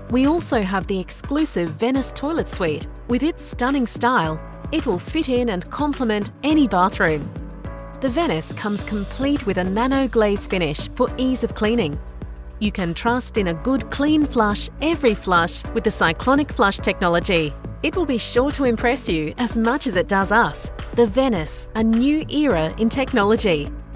We also have the exclusive Venice toilet suite. With its stunning style, it will fit in and complement any bathroom. The Venice comes complete with a nano glaze finish for ease of cleaning. You can trust in a good clean flush every flush with the cyclonic flush technology. It will be sure to impress you as much as it does us. The Venice, a new era in technology.